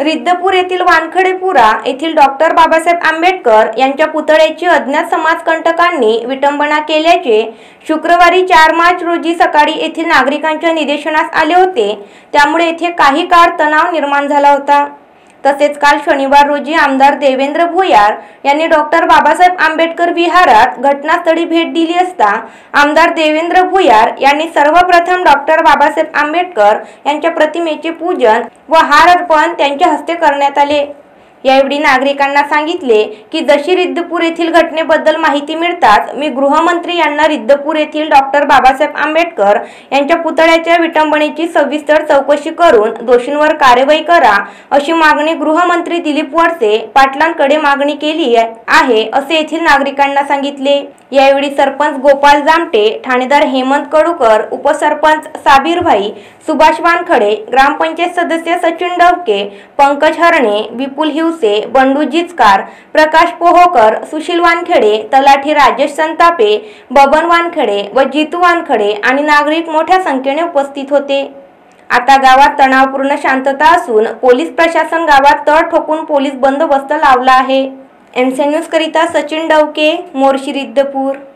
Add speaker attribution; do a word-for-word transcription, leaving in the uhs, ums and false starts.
Speaker 1: रिद्धपूर येथील वानखडेपुरा येथील डॉक्टर बाबासाहेब आंबेडकर यांच्या पुतळ्याची अज्ञात समाजकंटकांनी विटंबना केल्याचे शुक्रवारी चार मार्च रोजी सकाळी येथील नागरिकांच्या निदर्शनास आले होते। त्यामुळे येथे काही काळ तणाव निर्माण झाला होता। तसेच काल शनिवार रोजी आमदार देवेंद्र भोयार यांनी डॉक्टर बाबासाहेब आंबेडकर विहारात घटनास्थळी भेट दिली असता आमदार देवेंद्र भोयार यांनी सर्वप्रथम डॉक्टर बाबासाहेब आंबेडकर यांच्या प्रतिमेचे पूजन व हार अर्पण त्यांच्या हस्ते करण्यात आले। यावेळी नागरिकांना सांगितले की जशी रिद्धपूर येथील घटनेबद्दल माहिती मिळताच मी गृहमंत्री यांना रिद्धपूर येथील डॉक्टर बाबासाहेब आंबेडकर यांच्या पुतळ्याच्या विटंबनेची सविस्तर चौकशी करून दोषींवर कार्यवाही करा अशी मागणी गृहमंत्री दिलीप वळसे पाटलांकडे मागणी केली आहे असे येथील नागरिकांना सांगितले। यावेळी सरपंच गोपाल जामटे, ठाणेदार हेमंत कडूकर, उपसरपंच साबीर भाई, सुभाष वानखडे, ग्रामपंचायत सदस्य सचिन डवके, पंकज हरणे, विपुल हिवसे, बंडू जिचकार, प्रकाश पोहोकर, सुशील वानखेडे, तलाठी राजेश संतापे, बबन वानखेडे व जितू वानखेडे आणि नागरिक मोठ्या संख्येने उपस्थित होते। आता गावात तणावपूर्ण शांतता असून पोलीस प्रशासन गावात तळ ठोकून पोलीस बंदोबस्त लावला आहे। एमसी न्यूज करिता सचिन डवके, मोर्शी, रिद्धपूर।